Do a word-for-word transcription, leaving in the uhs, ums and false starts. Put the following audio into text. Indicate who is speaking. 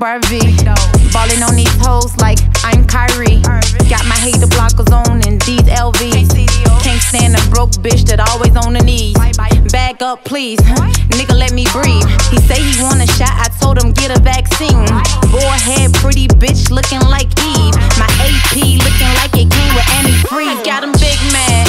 Speaker 1: Akbar V. Ballin' on these hoes like I'm Kyrie. Got my hater blockers on in these L Vs. Can't stand a broke bitch that always on the knees. Back up please, nigga let me breathe. He say he want a shot, I told him get a vaccine. Forehead pretty bitch looking like Eve. My A P looking like it came with antifreeze. Got him big mad,